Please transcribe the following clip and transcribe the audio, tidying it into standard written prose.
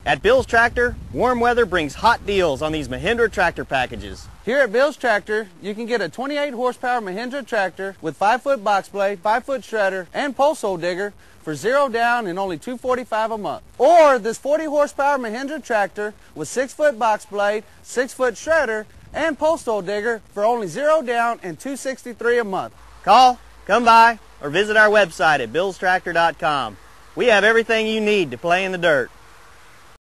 At Bill's Tractor, warm weather brings hot deals on these Mahindra tractor packages. Here at Bill's Tractor, you can get a 28 horsepower Mahindra tractor with 5-foot box blade, 5-foot shredder, and pole hole digger for $0 down and only $245 a month. Or this 40 horsepower Mahindra tractor with 6-foot box blade, 6-foot shredder, and pole hole digger for only $0 down and $263 a month. Call, come by, or visit our website at billstractor.com. We have everything you need to play in the dirt.